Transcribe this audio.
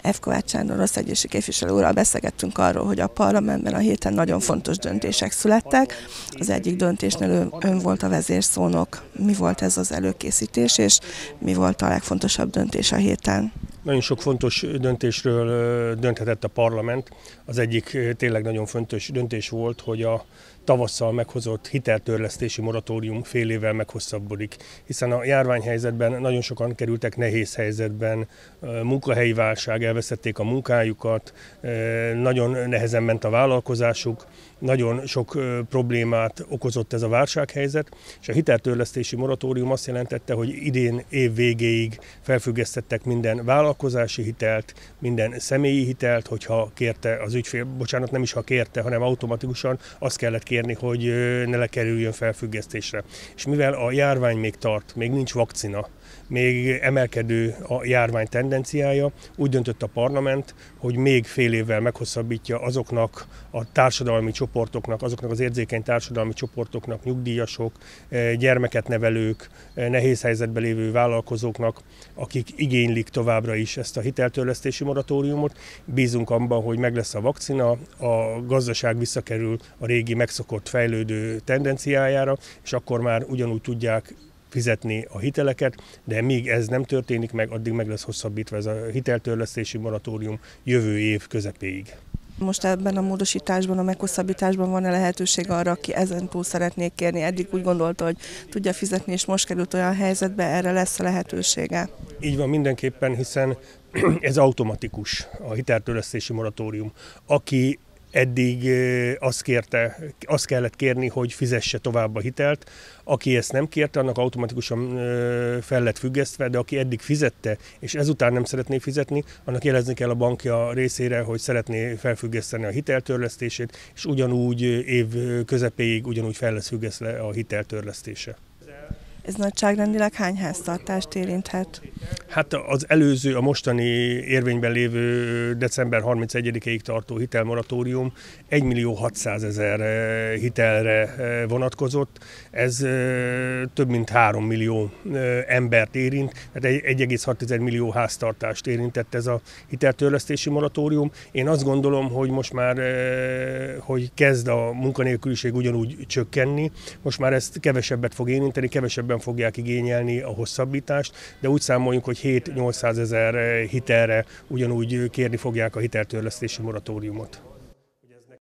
F. Kovács Sándor országgyűlési képviselő úrral beszélgettünk arról, hogy a parlamentben a héten nagyon fontos döntések születtek. Az egyik döntésnél ön volt a vezérszónok. Mi volt ez az előkészítés, és mi volt a legfontosabb döntés a héten? Nagyon sok fontos döntésről dönthetett a parlament. Az egyik tényleg nagyon fontos döntés volt, hogy a tavasszal meghozott hiteltörlesztési moratórium fél évvel meghosszabbodik, hiszen a járványhelyzetben nagyon sokan kerültek nehéz helyzetben, munkahelyi válság, elvesztették a munkájukat, nagyon nehezen ment a vállalkozásuk, nagyon sok problémát okozott ez a válsághelyzet, és a hiteltörlesztési moratórium azt jelentette, hogy idén év végéig felfüggesztettek minden vállalkozási hitelt, minden személyi hitelt, hogyha kérte az ügyfél, bocsánat, nem is ha kérte, hanem automatikusan azt kellett kérni, hogy ne lekerüljön felfüggesztésre. És mivel a járvány még tart, még nincs vakcina, még emelkedő a járvány tendenciája, úgy döntött a parlament, hogy még fél évvel meghosszabbítja azoknak a társadalmi csoportoknak, azoknak az érzékeny társadalmi csoportoknak, nyugdíjasok, gyermeket nevelők, nehéz helyzetben lévő vállalkozóknak, akik igénylik továbbra is ezt a hiteltörlesztési moratóriumot. Bízunk abban, hogy meg lesz a vakcina, a gazdaság visszakerül a régi megszokott fejlődő tendenciájára, és akkor már ugyanúgy tudják fizetni a hiteleket, de míg ez nem történik meg, addig meg lesz hosszabbítva ez a hiteltörlesztési moratórium jövő év közepéig. Most ebben a módosításban, a meghosszabbításban van-e lehetőség arra, aki ezen túl szeretnék kérni? Eddig úgy gondolta, hogy tudja fizetni, és most került olyan helyzetbe, erre lesz a lehetősége? Így van mindenképpen, hiszen ez automatikus, a hiteltörlesztési moratórium. Aki eddig azt kellett kérni, hogy fizesse tovább a hitelt. Aki ezt nem kérte, annak automatikusan fel lett függesztve, de aki eddig fizette, és ezután nem szeretné fizetni, annak jelezni kell a bankja részére, hogy szeretné felfüggeszteni a hiteltörlesztését, és ugyanúgy év közepéig ugyanúgy fel lesz függesztve a hiteltörlesztése. Ez nagyságrendileg hány háztartást érinthet? Hát az előző, a mostani érvényben lévő december 31-ig tartó hitelmoratórium 1.600.000 hitelre vonatkozott. Ez több mint 3 millió embert érint, tehát 1,6 millió háztartást érintett ez a hiteltörlesztési moratórium. Én azt gondolom, hogy most már, hogy kezd a munkanélküliség ugyanúgy csökkenni, most már ezt kevesebbet fog érinteni, kevesebben fogják igényelni a hosszabbítást, de úgy számoljunk, hogy 7-800 000 hitelre ugyanúgy kérni fogják a hiteltörlesztési moratóriumot.